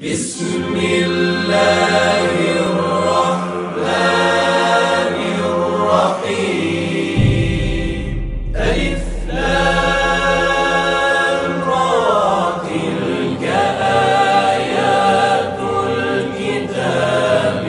بسم الله الرحمن الرحيم. ألف لام را، تلك آيات الكتاب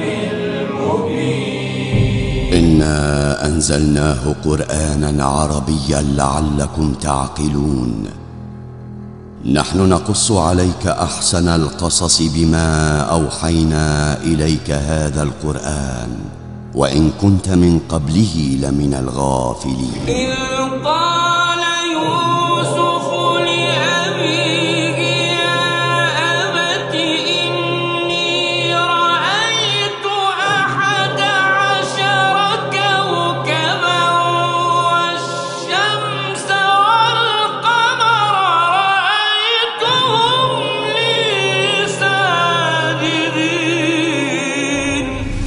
المبين. إنا أنزلناه قرآنا عربيا لعلكم تعقلون. نحن نقص عليك أحسن القصص بما أوحينا إليك هذا القرآن وإن كنت من قبله لمن الغافلين. إذ قال يوسف لأبيه يا أبت إني رأيت 11 كوكبا والشمس والقمر رأيتهم لي ساجدين.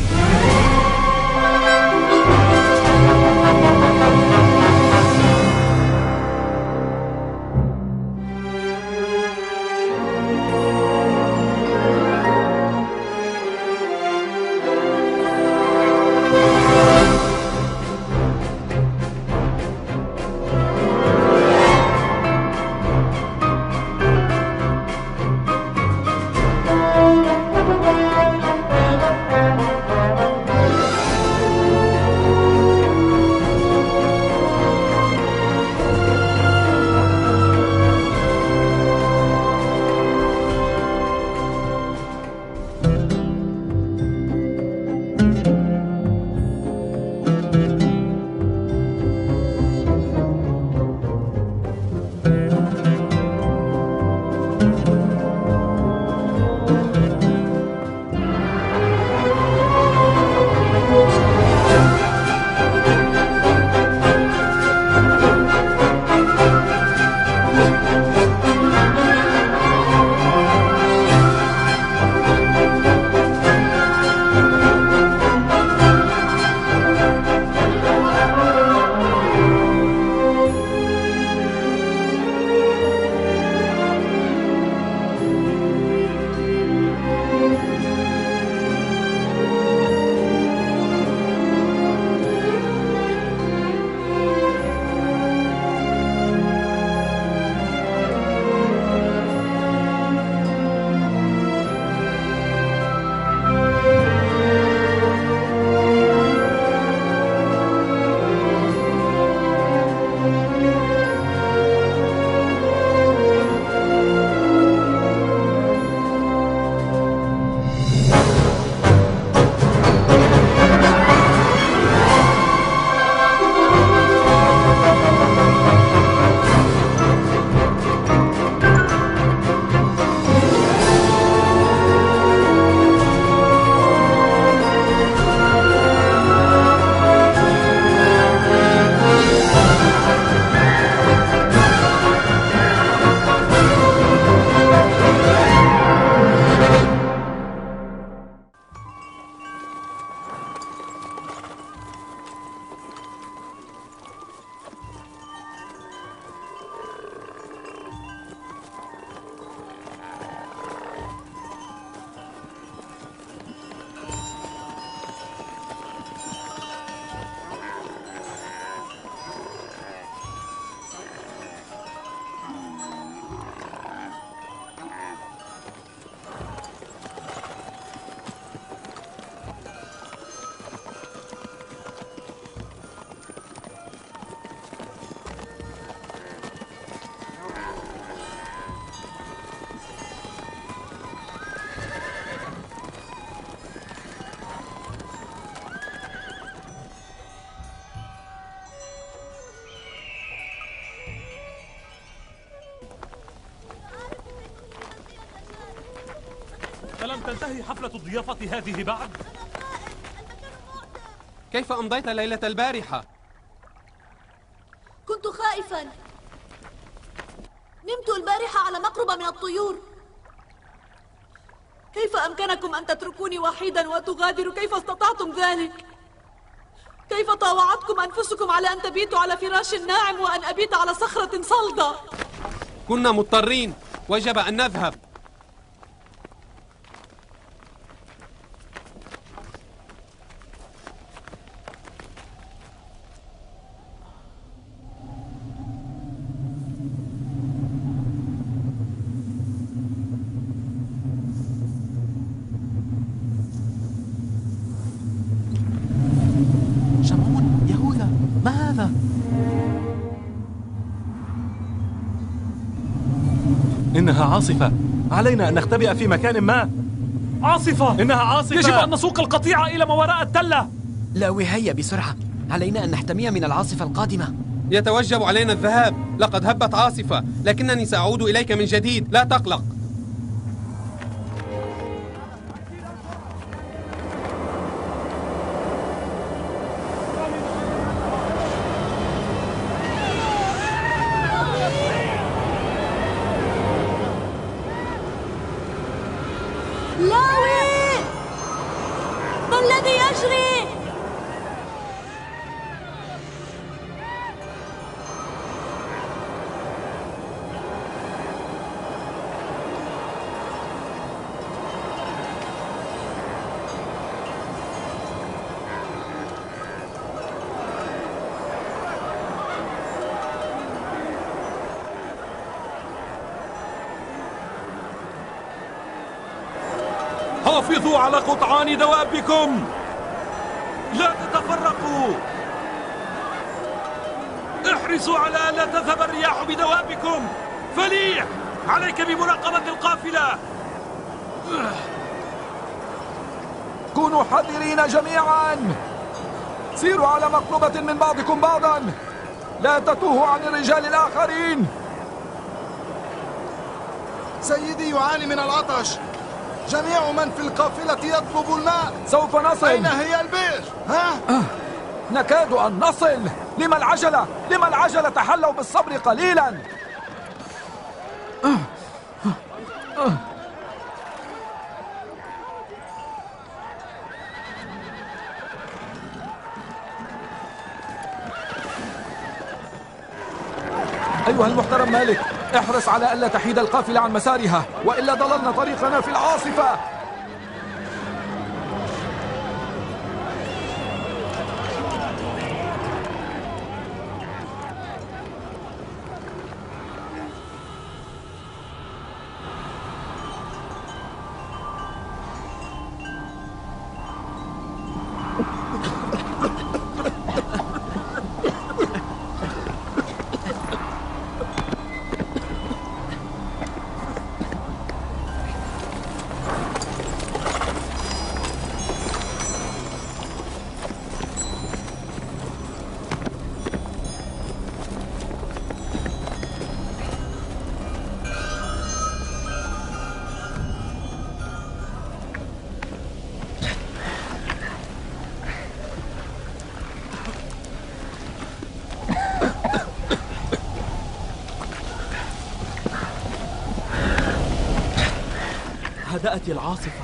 ألم تنتهي حفلة الضيافة هذه بعد؟ كيف أمضيت ليلة البارحة؟ كنت خائفا. نمت البارحة على مقربة من الطيور. كيف أمكنكم أن تتركوني وحيدا وتغادروا؟ كيف استطعتم ذلك؟ كيف طاوعتكم أنفسكم على أن تبيتوا على فراش ناعم وأن أبيت على صخرة صلدة؟ كنا مضطرين، وجب أن نذهب. إنها عاصفة، علينا أن نختبئ في مكان ما. عاصفة! إنها عاصفة! يجب أن نسوق القطيع إلى ما وراء التلة. لاوي، هيا بسرعة، علينا أن نحتمي من العاصفة القادمة. يتوجب علينا الذهاب، لقد هبت عاصفة، لكنني سأعود إليك من جديد، لا تقلق. لاوي، ما الذي يجري؟ حافظوا على قطعان دوابكم، لا تتفرقوا، احرصوا على ألا تذهب الرياح بدوابكم. فليح، عليك بمراقبة القافلة. كونوا حذرين جميعا، سيروا على مقربة من بعضكم بعضا، لا تتوهوا عن الرجال الآخرين. سيدي يعاني من العطش، جميع من في القافلة يطلب الماء. سوف نصل. أين هي البئر؟ ها؟ نكاد أن نصل. لما العجلة؟ لما العجلة؟ تحلوا بالصبر قليلا. أيها المحترم مالك، احرص على ألا تحيد القافلة عن مسارها، وإلا ضللنا طريقنا في العاصفة. هدأت العاصفة.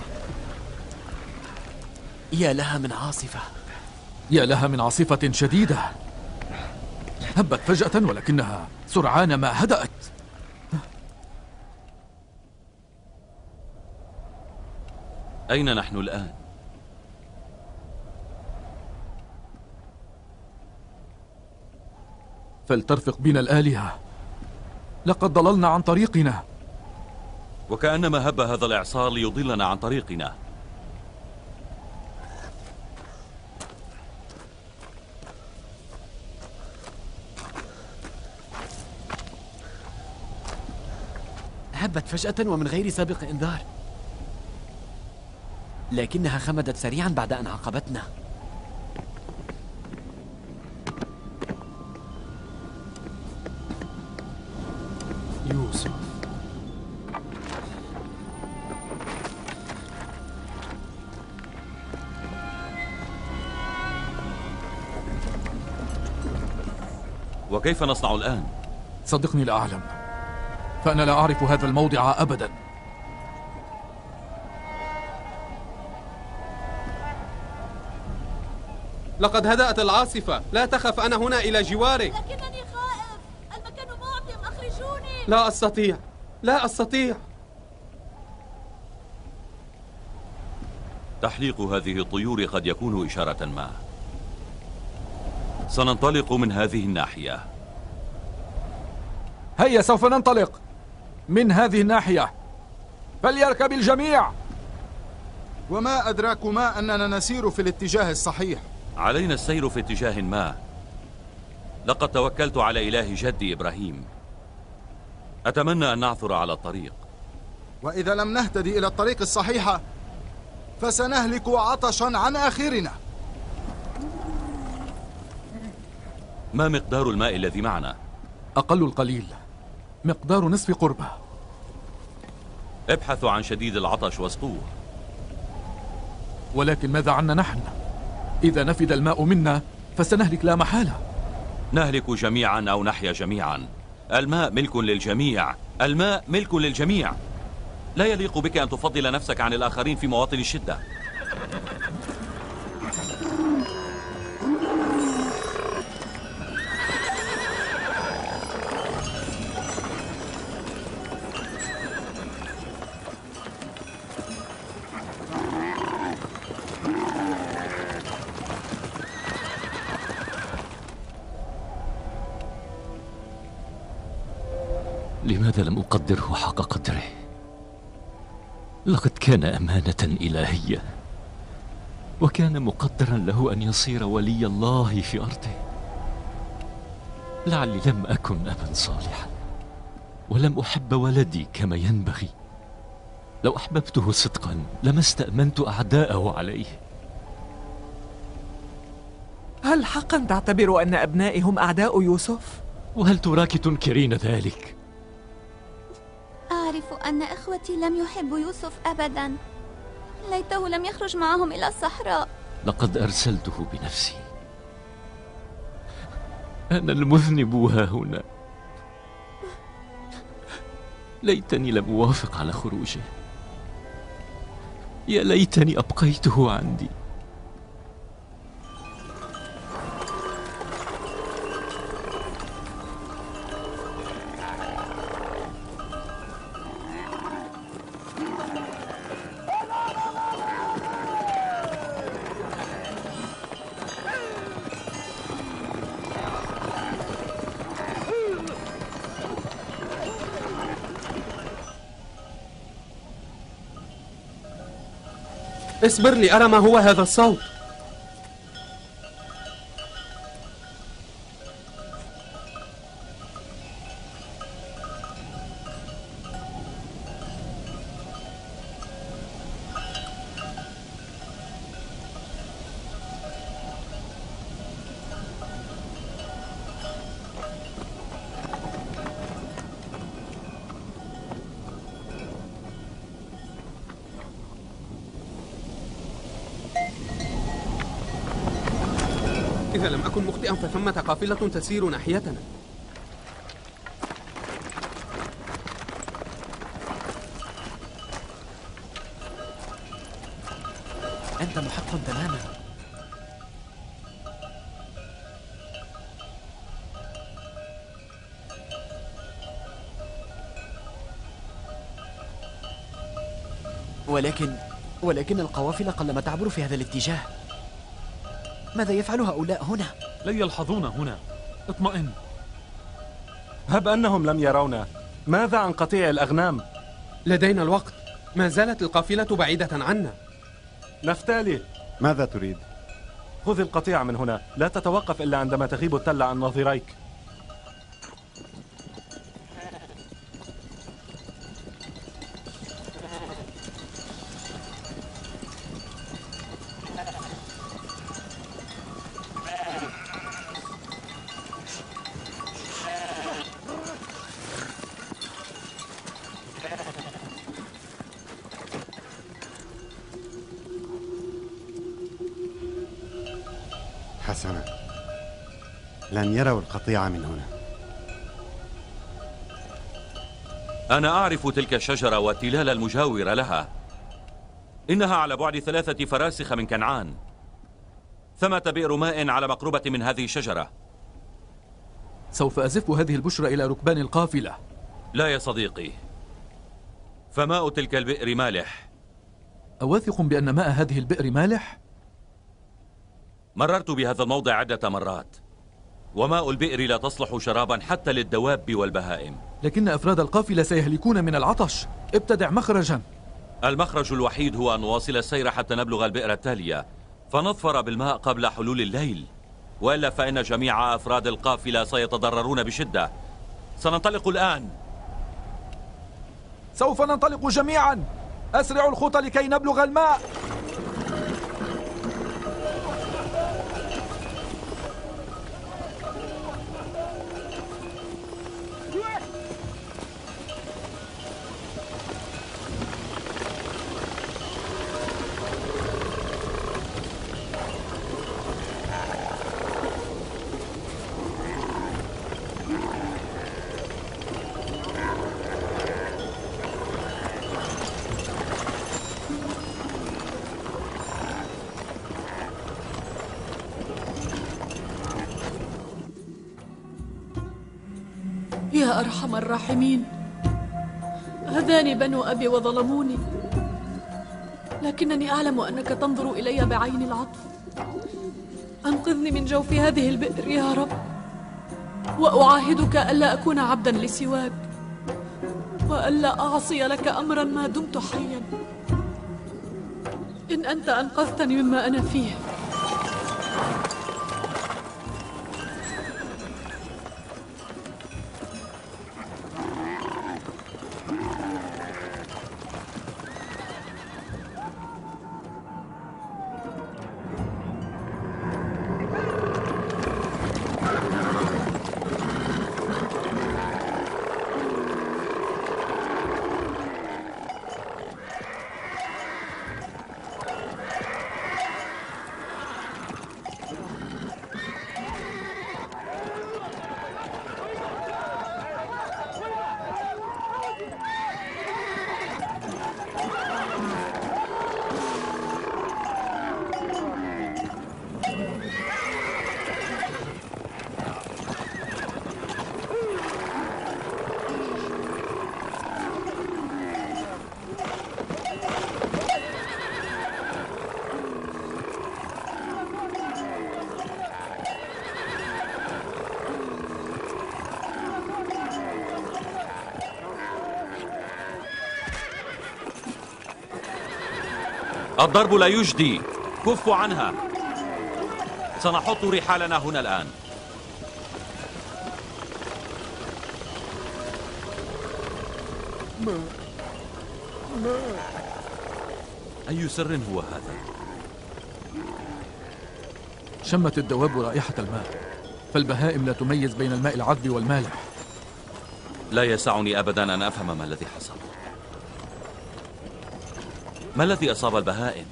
يا لها من عاصفة، يا لها من عاصفة شديدة، هبت فجأة ولكنها سرعان ما هدأت. أين نحن الآن؟ فلترفق بنا الآلهة، لقد ضللنا عن طريقنا. وكأنما هب هذا الإعصار ليضلنا عن طريقنا. هبت فجأة ومن غير سابق إنذار، لكنها خمدت سريعا بعد أن عاقبتنا. يوسف، وكيف نصنع الآن؟ صدقني لا أعلم، فأنا لا أعرف هذا الموضع أبدا. لقد هدأت العاصفة، لا تخف، أنا هنا إلى جوارك. لكنني خائف، المكان معتم، أخرجوني. لا أستطيع، لا أستطيع. تحليق هذه الطيور قد يكون إشارة ما. سننطلق من هذه الناحية. هيا سوف ننطلق من هذه الناحية، فليركب الجميع. وما أدراكما أننا نسير في الاتجاه الصحيح؟ علينا السير في اتجاه ما. لقد توكلت على إله جدي إبراهيم. أتمنى أن نعثر على الطريق. وإذا لم نهتدي إلى الطريق الصحيحة فسنهلك عطشا عن آخرنا. ما مقدار الماء الذي معنا؟ أقل القليل، مقدار نصف قربة. ابحثوا عن شديد العطش واسقوه. ولكن ماذا عنا نحن؟ إذا نفد الماء منا فسنهلك لا محالة. نهلك جميعا أو نحيا جميعا. الماء ملك للجميع، الماء ملك للجميع. لا يليق بك أن تفضل نفسك عن الآخرين في مواطن الشدة. لماذا لم أقدره حق قدره؟ لقد كان أمانة إلهية، وكان مقدرا له أن يصير ولي الله في أرضه. لعلي لم أكن أبا صالحا، ولم أحب ولدي كما ينبغي. لو أحببته صدقا لما استأمنت أعداءه عليه. هل حقا تعتبر أن أبنائي هم أعداء يوسف؟ وهل تراك تنكرين ذلك؟ أعرف أن إخوتي لم يحبوا يوسف أبدا. ليته لم يخرج معهم إلى الصحراء. لقد أرسلته بنفسي. أنا المذنب ها هنا. ليتني لم أوافق على خروجه. يا ليتني أبقيته عندي. اصبر لي أرى ما هو هذا الصوت. إذا لم أكن مخطئا فثمة قافلة تسير ناحيتنا. أنت محق تماما. ولكن القوافل قلما تعبر في هذا الاتجاه. ماذا يفعل هؤلاء هنا؟ لن يلحظونا هنا. اطمئن. هب أنهم لم يرونا. ماذا عن قطيع الأغنام؟ لدينا الوقت. ما زالت القافلة بعيدة عنا. نفتالي، ماذا تريد؟ خذ القطيع من هنا. لا تتوقف إلا عندما تغيب التل عن ناظريك. حسنا، لن يروا القطيع من هنا. أنا أعرف تلك الشجرة والتلال المجاورة لها. إنها على بعد 3 فراسخ من كنعان. ثمة بئر ماء على مقربة من هذه الشجرة. سوف أزف هذه البشرى إلى ركبان القافلة. لا يا صديقي، فماء تلك البئر مالح. أواثق بأن ماء هذه البئر مالح؟ مررت بهذا الموضع عدة مرات، وماء البئر لا تصلح شرابا حتى للدواب والبهائم. لكن أفراد القافلة سيهلكون من العطش. ابتدع مخرجا. المخرج الوحيد هو أن نواصل السير حتى نبلغ البئر التالية، فنظفر بالماء قبل حلول الليل، وإلا فإن جميع أفراد القافلة سيتضررون بشدة. سننطلق الآن. سوف ننطلق جميعا. أسرعوا الخطى لكي نبلغ الماء. يا أرحم الراحمين، هذان بنو أبي وظلموني، لكنني أعلم أنك تنظر إلي بعين العطف. أنقذني من جوف هذه البئر يا رب، وأعاهدك ألا أكون عبدا لسواك، وألا أعصي لك أمرا ما دمت حيا، إن أنت أنقذتني مما أنا فيه. الضرب لا يجدي، كفوا عنها. سنحط رحالنا هنا الآن. أي سر هو هذا؟ شمت الدواب رائحة الماء، فالبهائم لا تميز بين الماء العذب والمالح. لا يسعني أبدا أن أفهم ما الذي حصل. ما الذي أصاب البهائم؟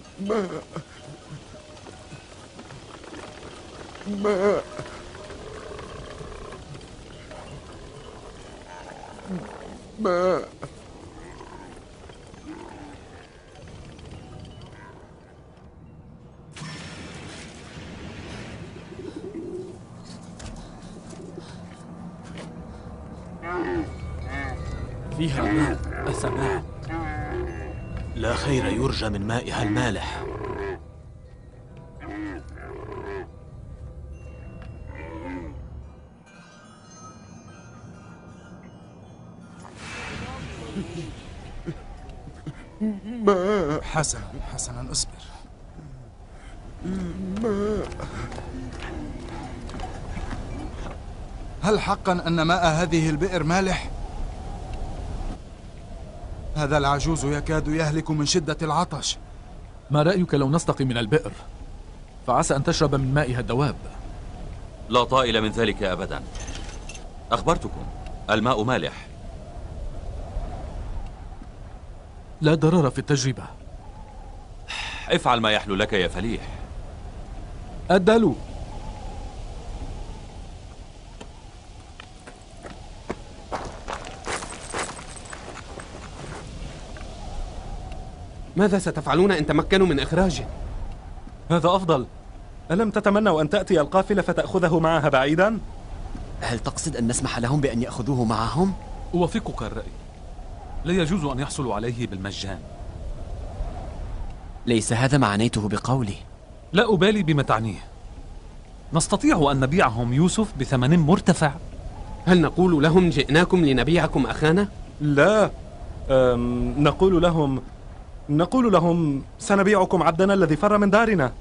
ماء. فيها ماء أسمعت. لا خير يرجى من مائها المالح. ماء. حسنا حسنا، اصبر. ماء. هل حقا أن ماء هذه البئر مالح؟ هذا العجوز يكاد يهلك من شدة العطش. ما رأيك لو نستقي من البئر؟ فعسى أن تشرب من مائها الدواب. لا طائل من ذلك أبدا. أخبرتكم، الماء مالح. لا ضرر في التجربة. افعل ما يحلو لك يا فليح. الدلو. ماذا ستفعلون إن تمكنوا من إخراجه؟ هذا أفضل. ألم تتمنوا أن تأتي القافلة فتأخذه معها بعيدا؟ هل تقصد أن نسمح لهم بأن يأخذوه معهم؟ أوافقك الرأي. لا يجوز أن يحصلوا عليه بالمجان. ليس هذا ما عنيته بقولي. لا أبالي بما تعنيه. نستطيع أن نبيعهم يوسف بثمن مرتفع. هل نقول لهم جئناكم لنبيعكم أخانا؟ لا، نقول لهم سنبيعكم عبدنا الذي فر من دارنا.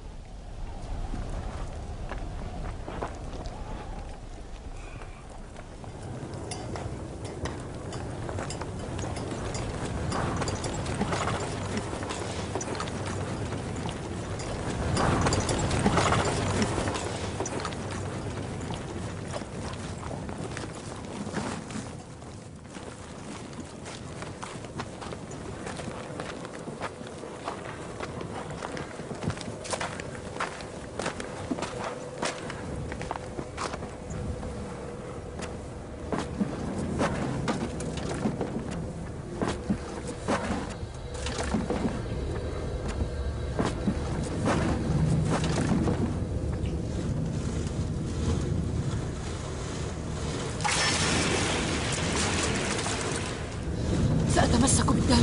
سأتمسك بالدلو.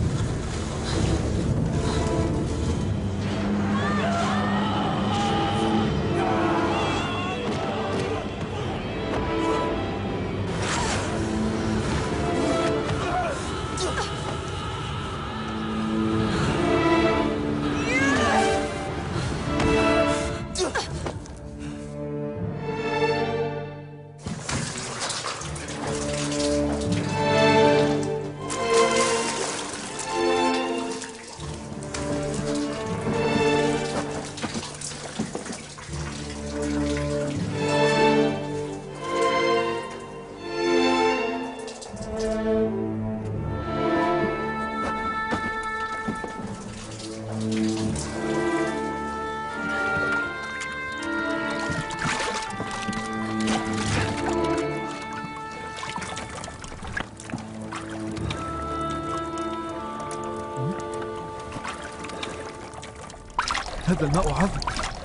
هذا الماء عذب.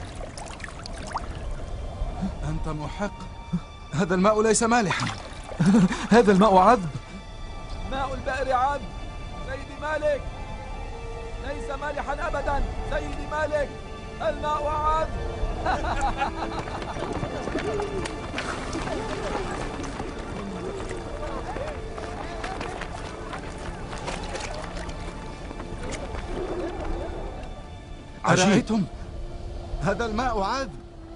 أنت محق. هذا الماء ليس مالحا. هذا الماء عذب. ماء البئر عذب. سيدي مالك، ليس مالحا أبدا. سيدي مالك، الماء عذب. أرأيتم؟ هذا الماء عذب.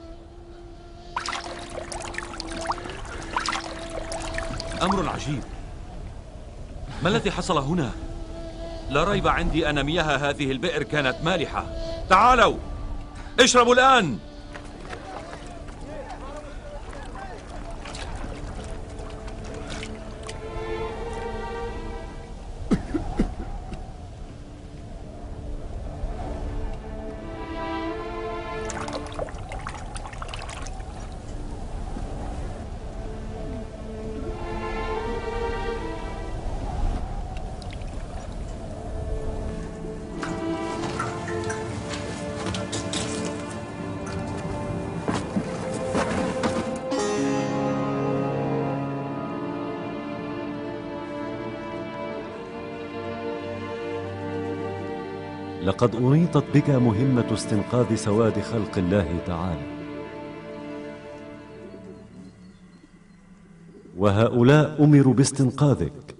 أمر عجيب. ما الذي حصل هنا؟ لا ريب عندي أن مياه هذه البئر كانت مالحة. تعالوا اشربوا الآن. لقد أنيطت بك مهمة استنقاذ سواد خلق الله تعالى، وهؤلاء أمروا باستنقاذك.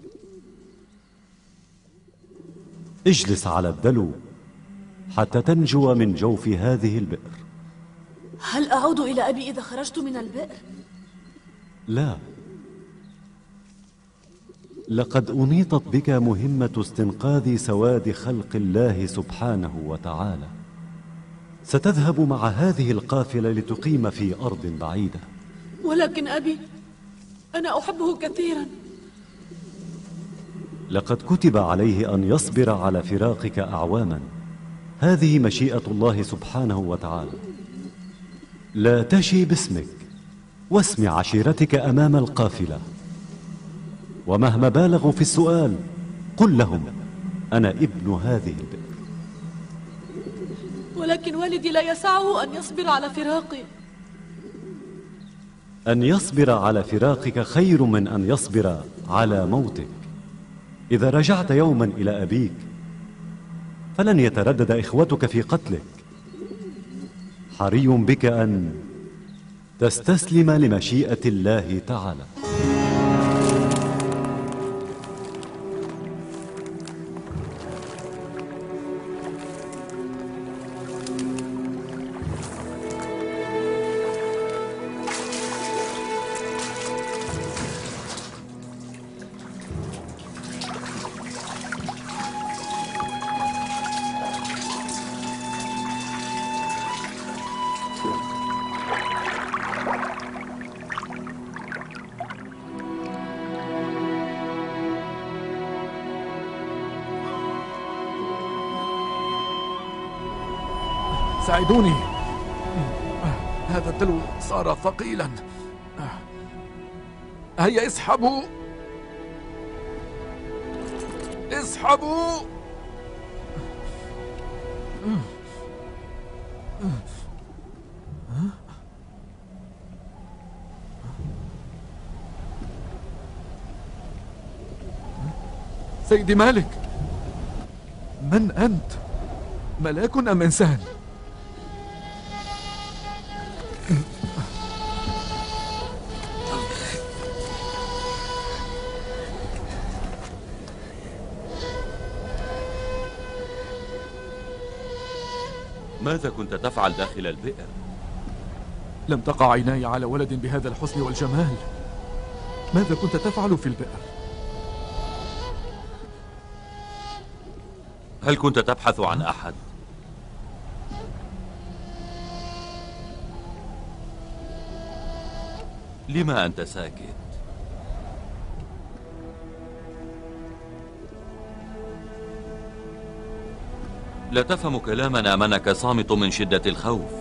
اجلس على الدلو حتى تنجو من جوف هذه البئر. هل أعود إلى أبي إذا خرجت من البئر؟ لا، لقد أنيطت بك مهمة استنقاذ سواد خلق الله سبحانه وتعالى. ستذهب مع هذه القافلة لتقيم في أرض بعيدة. ولكن أبي، أنا أحبه كثيرا. لقد كتب عليه أن يصبر على فراقك أعواما. هذه مشيئة الله سبحانه وتعالى. لا تشي باسمك واسم عشيرتك أمام القافلة، ومهما بالغوا في السؤال قل لهم أنا ابن هذه البئر. ولكن والدي لا يسعه أن يصبر على فراقي. أن يصبر على فراقك خير من أن يصبر على موتك. إذا رجعت يوما إلى أبيك فلن يتردد إخوتك في قتلك. حري بك أن تستسلم لمشيئة الله تعالى. ساعدوني، هذا الدلو صار ثقيلا. هيا اسحبوا اسحبوا. سيدي مالك، من أنت؟ ملاك أم إنسان؟ ماذا كنت تفعل داخل البئر؟ لم تقع عيناي على ولد بهذا الحسن والجمال. ماذا كنت تفعل في البئر؟ هل كنت تبحث عن أحد؟ لما أنت ساكت؟ لا تفهم كلامنا منك صامت من شدة الخوف.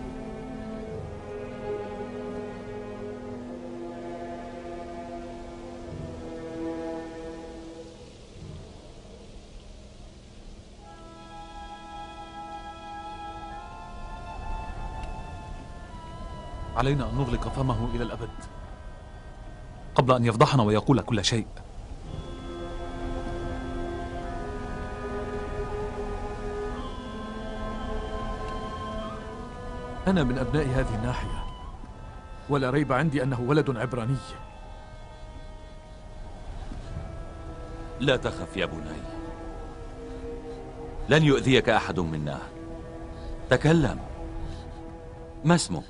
علينا أن نغلق فمه إلى الأبد قبل أن يفضحنا ويقول كل شيء. أنا من أبناء هذه الناحية، ولا ريب عندي أنه ولد عبراني. لا تخف يا بني، لن يؤذيك أحد منا. تكلم، ما اسمك؟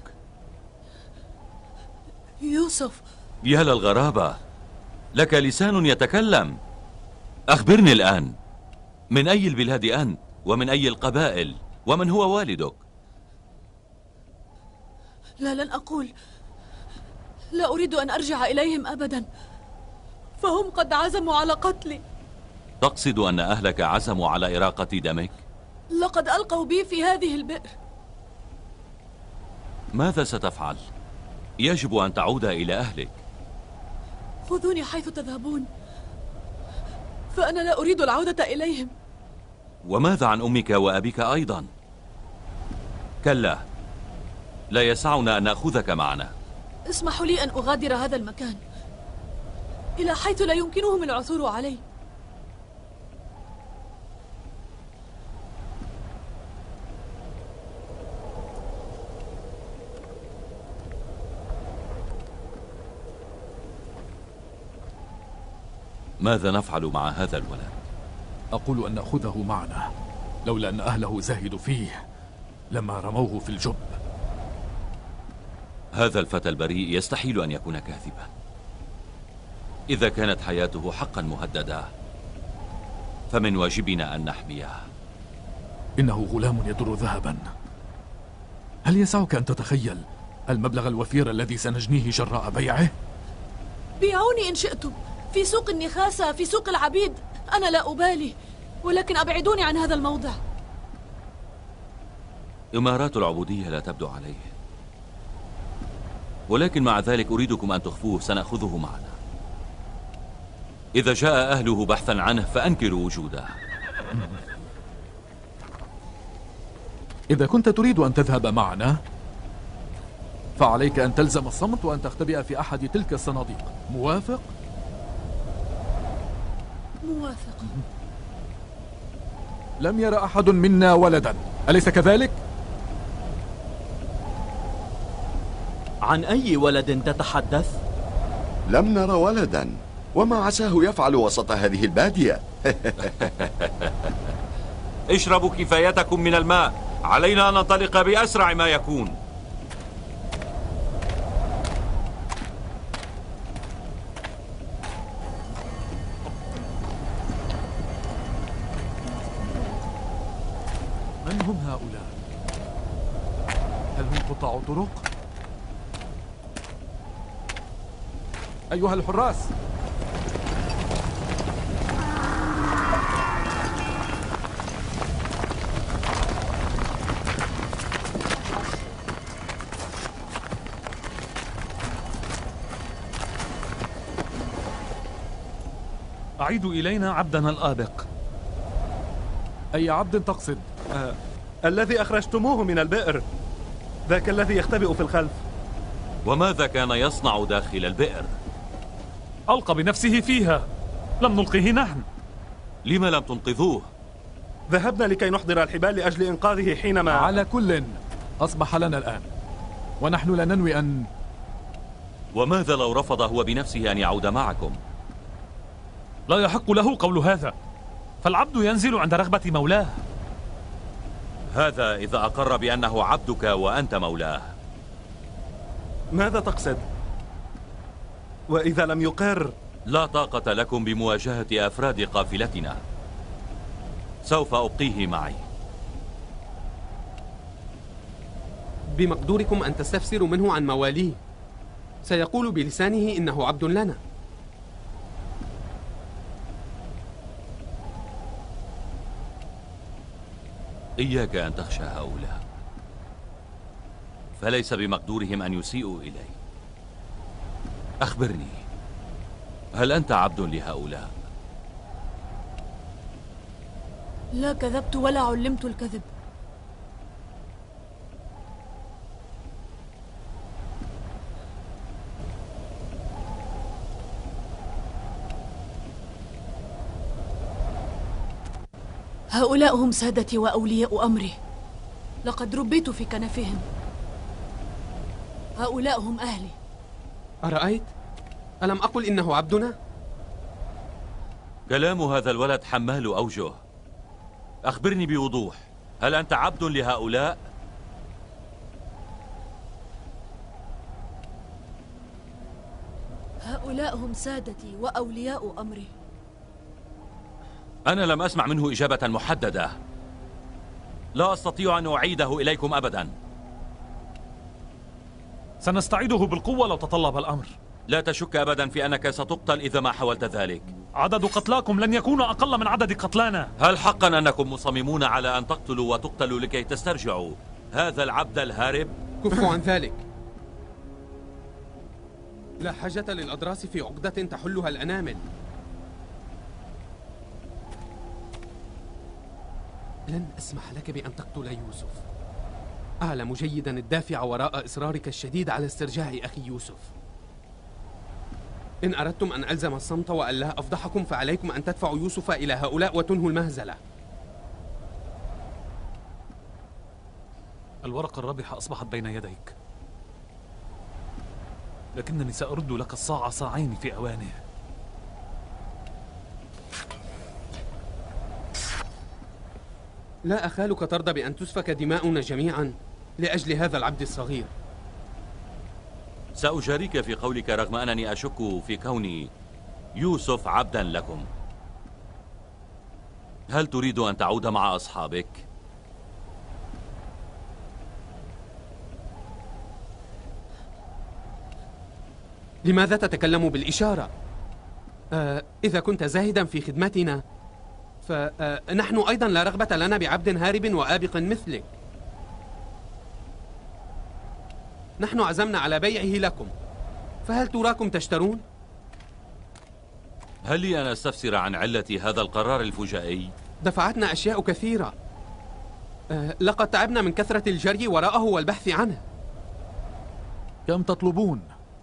يوسف. يا للغرابة، لك لسان يتكلم. أخبرني الآن، من أي البلاد أنت؟ ومن أي القبائل؟ ومن هو والدك؟ لا، لن أقول. لا أريد أن أرجع إليهم أبدا، فهم قد عزموا على قتلي. تقصد أن أهلك عزموا على إراقة دمك؟ لقد ألقوا بي في هذه البئر. ماذا ستفعل؟ يجب أن تعود إلى أهلك. خذوني حيث تذهبون، فأنا لا أريد العودة إليهم. وماذا عن أمك وأبيك أيضا؟ كلا، لا يسعنا أن نأخذك معنا. اسمحوا لي أن أغادر هذا المكان إلى حيث لا يمكنهم العثور علي. ماذا نفعل مع هذا الولد؟ أقول أن نأخذه معنا، لولا أن أهله زهدوا فيه لما رموه في الجب. هذا الفتى البريء يستحيل أن يكون كاذبا. إذا كانت حياته حقا مهددة فمن واجبنا أن نحميه. إنه غلام يدر ذهبا. هل يسعك أن تتخيل المبلغ الوفير الذي سنجنيه جراء بيعه؟ بيعوني إن شئتم، في سوق النخاسة، في سوق العبيد، أنا لا أبالي، ولكن أبعدوني عن هذا الموضع. إمارات العبودية لا تبدو عليه، ولكن مع ذلك أريدكم أن تخفوه، سنأخذه معنا. إذا جاء أهله بحثا عنه فأنكروا وجوده. إذا كنت تريد أن تذهب معنا فعليك أن تلزم الصمت وأن تختبئ في أحد تلك الصناديق. موافق؟ موافق. لم يرى أحد منا ولدا، أليس كذلك؟ عن أي ولد تتحدث؟ لم نرى ولدا، وما عساه يفعل وسط هذه البادية؟ اشربوا كفايتكم من الماء، علينا أن ننطلق بأسرع ما يكون. من هم هؤلاء؟ هل هم قطاع طرق؟ أيها الحراس، أعيدوا إلينا عبدنا الآبق. أي عبد تقصد؟ الذي أخرجتموه من البئر، ذاك الذي يختبئ في الخلف. وماذا كان يصنع داخل البئر؟ ألقى بنفسه فيها، لم نلقه نحن. لما لم تنقذوه؟ ذهبنا لكي نحضر الحبال لأجل إنقاذه حينما... على كل أصبح لنا الآن، ونحن لا ننوي أن... وماذا لو رفض هو بنفسه أن يعود معكم؟ لا يحق له قول هذا، فالعبد ينزل عند رغبة مولاه. هذا إذا أقر بأنه عبدك وأنت مولاه. ماذا تقصد؟ وإذا لم يقر؟ لا طاقة لكم بمواجهة أفراد قافلتنا. سوف أبقيه معي. بمقدوركم أن تستفسروا منه عن مواليه. سيقول بلسانه إنه عبد لنا. إياك أن تخشى هؤلاء، فليس بمقدورهم أن يسيئوا إلي. أخبرني، هل أنت عبد لهؤلاء؟ لا كذبت ولا علمت الكذب. هؤلاء هم سادتي وأولياء أمري، لقد ربيت في كنفهم. هؤلاء هم أهلي. أرأيت؟ ألم أقل إنه عبدنا؟ كلام هذا الولد حمال أوجه. أخبرني بوضوح، هل أنت عبد لهؤلاء؟ هؤلاء هم سادتي وأولياء أمري. أنا لم أسمع منه إجابة محددة. لا أستطيع أن أعيده إليكم أبدا. سنستعيده بالقوة لو تطلب الأمر. لا تشك أبدا في أنك ستقتل إذا ما حاولت ذلك. عدد قتلاكم لن يكون أقل من عدد قتلانا. هل حقا أنكم مصممون على أن تقتلوا وتقتلوا لكي تسترجعوا هذا العبد الهارب؟ كفوا عن ذلك. لا حاجة للأضراس في عقدة تحلها الأنامل. لن أسمح لك بأن تقتل يوسف. أعلم جيدا الدافع وراء إصرارك الشديد على استرجاع أخي يوسف. إن أردتم أن ألزم الصمت وألا أفضحكم فعليكم أن تدفعوا يوسف إلى هؤلاء وتنهوا المهزلة. الورقة الرابحة أصبحت بين يديك، لكنني سأرد لك الصاع صاعين في أوانه. لا أخالك ترضى بأن تسفك دماؤنا جميعا لأجل هذا العبد الصغير. سأجاريك في قولك رغم أنني أشك في كون يوسف عبدا لكم. هل تريد أن تعود مع أصحابك؟ لماذا تتكلم بالإشارة؟ إذا كنت زاهدا في خدمتنا فنحن أيضا لا رغبة لنا بعبد هارب وآبق مثلك. نحن عزمنا على بيعه لكم، فهل تراكم تشترون؟ هل لي أن أستفسر عن علة هذا القرار الفجائي؟ دفعتنا أشياء كثيرة. لقد تعبنا من كثرة الجري وراءه والبحث عنه. كم تطلبون؟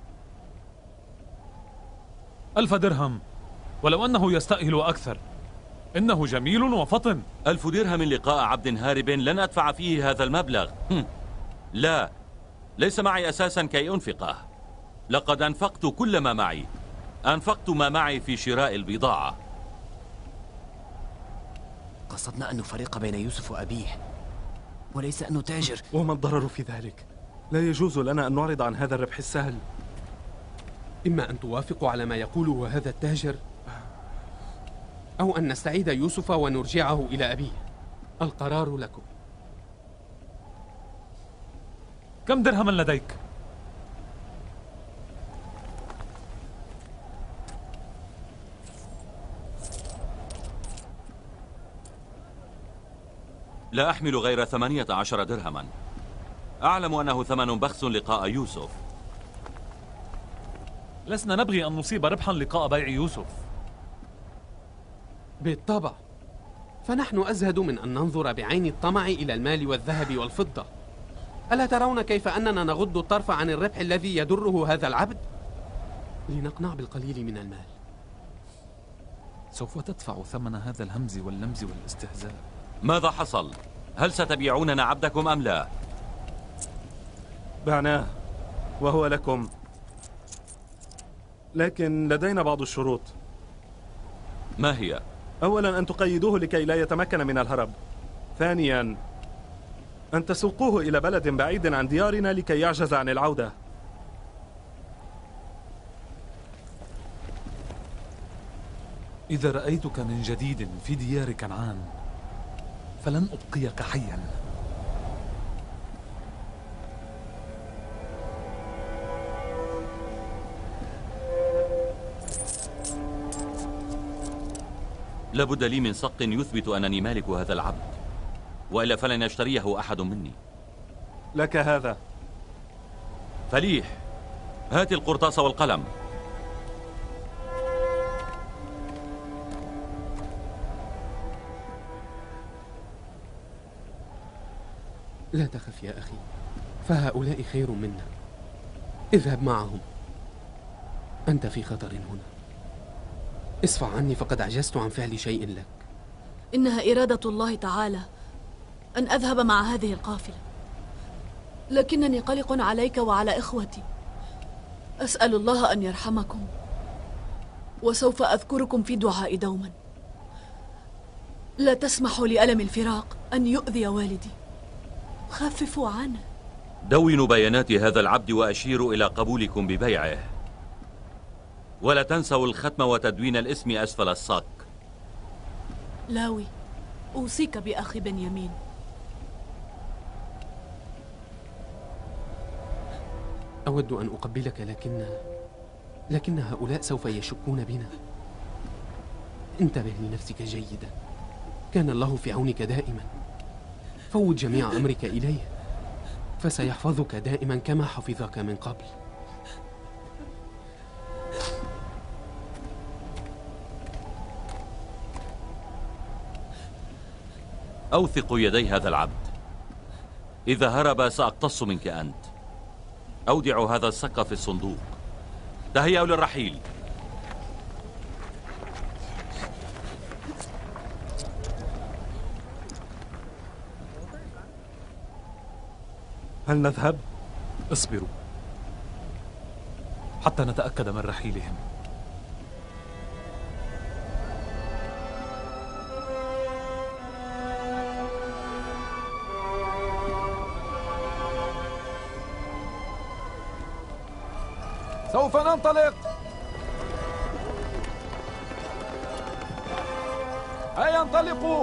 1000 درهم، ولو أنه يستأهل أكثر. إنه جميل وفطن. 1000 درهم لقاء عبد هارب لن أدفع فيه هذا المبلغ. لا، ليس معي أساسا كي أنفقه. لقد أنفقت كل ما معي. أنفقت ما معي في شراء البضاعة. قصدنا أن نفرق بين يوسف وأبيه، وليس أن نتاجر. وما الضرر في ذلك؟ لا يجوز لنا أن نعرض عن هذا الربح السهل. إما أن توافقوا على ما يقوله هذا التاجر، أو أن نستعيد يوسف ونرجعه إلى أبيه. القرار لكم. كم درهما لديك؟ لا أحمل غير 18 درهما. أعلم أنه ثمن بخس لقاء يوسف. لسنا نبغي أن نصيب ربحا لقاء بيع يوسف. بالطبع، فنحن أزهد من أن ننظر بعين الطمع إلى المال والذهب والفضة. ألا ترون كيف أننا نغض الطرف عن الربح الذي يدره هذا العبد لنقنع بالقليل من المال؟ سوف تدفع ثمن هذا الهمز واللمز والاستهزاء. ماذا حصل؟ هل ستبيعوننا عبدكم أم لا؟ بعناه وهو لكم، لكن لدينا بعض الشروط. ما هي؟ أولا أن تقيدوه لكي لا يتمكن من الهرب. ثانيا أن تسوقوه إلى بلد بعيد عن ديارنا لكي يعجز عن العودة. إذا رأيتك من جديد في ديار كنعان فلن أبقيك حيا. لابد لي من صك يثبت أنني مالك هذا العبد، وإلا فلن يشتريه أحد مني. لك هذا. فليح، هات القرطاس والقلم. لا تخف يا أخي، فهؤلاء خير منا. اذهب معهم، أنت في خطر هنا. اصفع عني فقد عجزت عن فعل شيء لك. إنها إرادة الله تعالى أن أذهب مع هذه القافلة، لكنني قلق عليك وعلى إخوتي. أسأل الله أن يرحمكم، وسوف أذكركم في دعائي دوما. لا تسمحوا لألم الفراق أن يؤذي والدي، خففوا عنه. دونوا بيانات هذا العبد وأشيروا إلى قبولكم ببيعه، ولا تنسوا الختم وتدوين الاسم أسفل الصك. لاوي، أوصيك بأخي بنيامين. أود أن أقبلك لكن هؤلاء سوف يشكون بنا. انتبه لنفسك جيدا، كان الله في عونك دائما. فوض جميع أمرك إليه فسيحفظك دائما كما حفظك من قبل. أوثق يدي هذا العبد، إذا هرب سأقتص منك أنت. أودع هذا الصك في الصندوق. تهيأوا للرحيل. هل نذهب؟ اصبروا حتى نتأكد من رحيلهم. سوف ننطلق. هيا انطلقوا.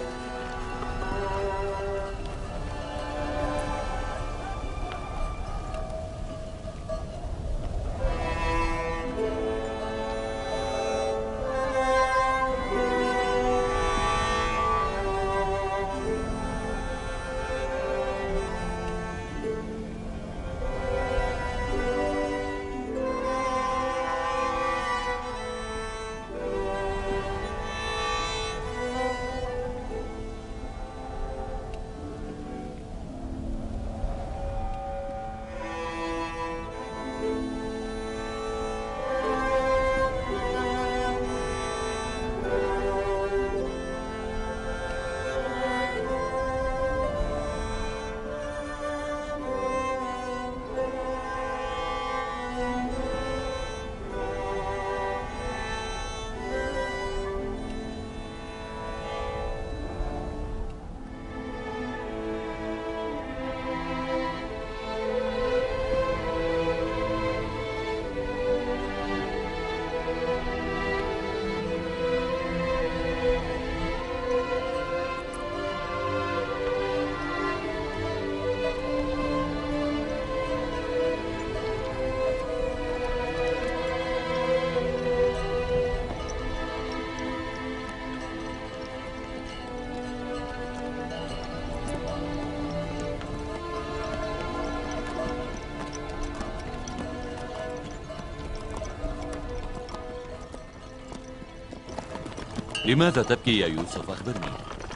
لماذا تبكي يا يوسف؟ أخبرني.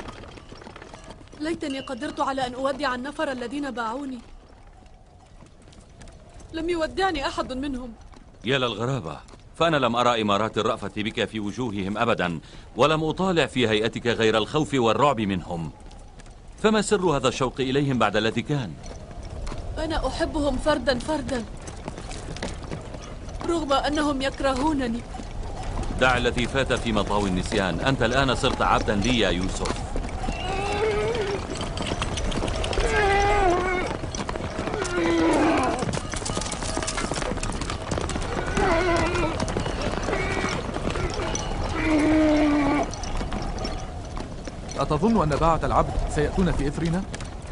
ليتني قدرت على أن أودع النفر الذين باعوني. لم يودعني أحد منهم. يا للغرابة، فأنا لم أرى إمارات الرأفة بك في وجوههم أبدا، ولم أطالع في هيئتك غير الخوف والرعب منهم. فما سر هذا الشوق إليهم بعد الذي كان؟ أنا أحبهم فردا فردا رغم أنهم يكرهونني. دع الذي فات في مطاوي النسيان، أنت الآن صرت عبدا لي يا يوسف. أتظن أن باعة العبد سيأتون في إثرنا؟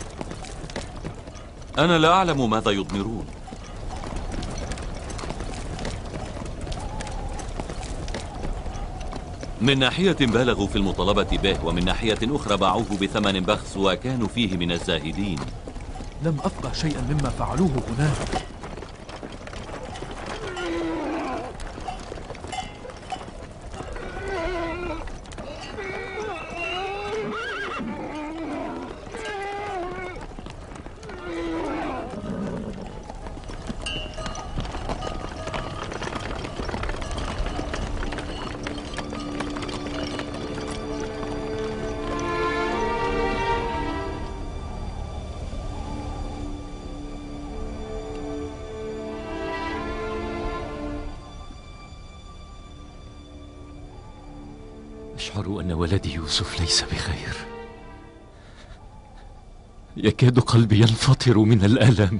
أنا لا أعلم ماذا يضمرون. من ناحية بالغوا في المطالبة به، ومن ناحية أخرى باعوه بثمن بخس وكانوا فيه من الزاهدين. لم أفقه شيئا مما فعلوه هناك. أشعر أن ولدي يوسف ليس بخير. يكاد قلبي ينفطر من الألم.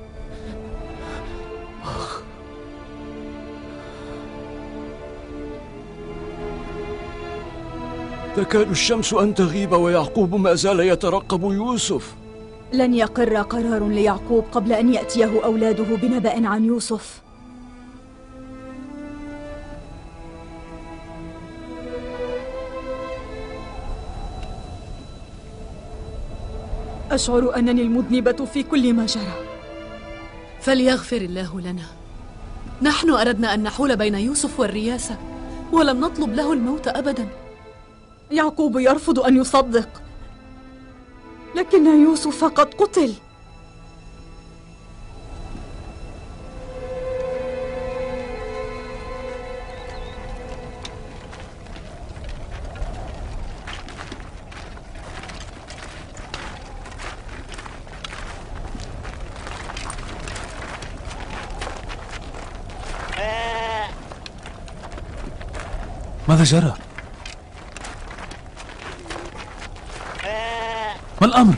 تكاد الشمس أن تغيب ويعقوب ما زال يترقب يوسف. لن يقر قرار ليعقوب قبل أن يأتيه أولاده بنبأ عن يوسف. أشعر أنني المذنبة في كل ما جرى. فليغفر الله لنا. نحن أردنا أن نحول بين يوسف والرياسة، ولم نطلب له الموت أبدا. يعقوب يرفض أن يصدق، لكن يوسف قد قتل. ماذا جرى؟ ما الأمر؟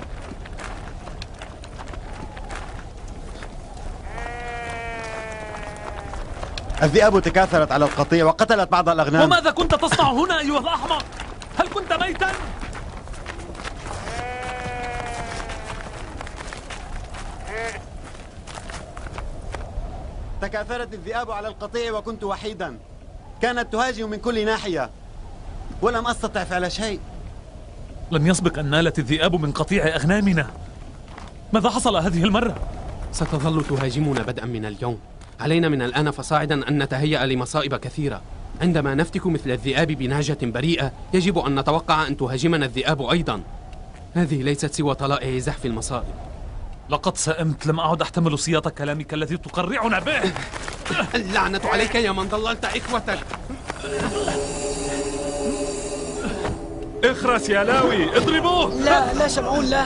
الذئاب تكاثرت على القطيع وقتلت بعض الأغنام. وماذا كنت تصنع هنا أيها الأحمق؟ هل كنت ميتا؟ تكاثرت الذئاب على القطيع وكنت وحيدا. كانت تهاجم من كل ناحية ولم أستطع فعل شيء. لم يسبق أن نالت الذئاب من قطيع أغنامنا. ماذا حصل هذه المرة؟ ستظل تهاجمنا بدءا من اليوم. علينا من الآن فصاعدا أن نتهيأ لمصائب كثيرة. عندما نفتك مثل الذئاب بنهجة بريئة، يجب أن نتوقع أن تهاجمنا الذئاب أيضا. هذه ليست سوى طلائع زحف المصائب. لقد سئمت، لم أعد أحتمل سياط كلامك الذي تقرعنا به. اللعنة عليك يا من ضللت إخوتك. اخرس يا لاوي، اضربوه. لا شمعون لا.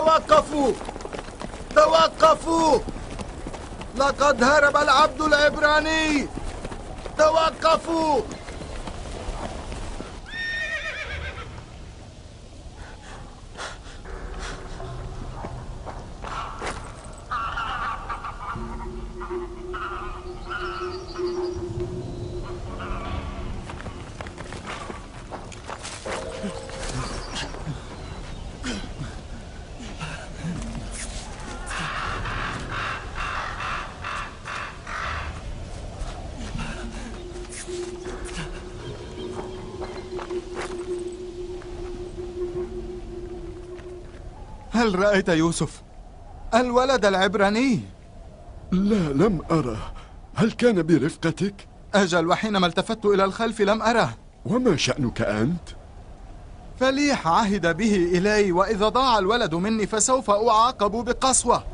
توقفوا! توقفوا! لقد هرب العبد العبراني! توقفوا! هل رأيت يوسف الولد العبراني؟ لا، لم أره. هل كان برفقتك؟ أجل، وحينما التفت إلى الخلف لم أره. وما شأنك أنت؟ فليح عهد به إلي، وإذا ضاع الولد مني فسوف أعاقب بقسوة.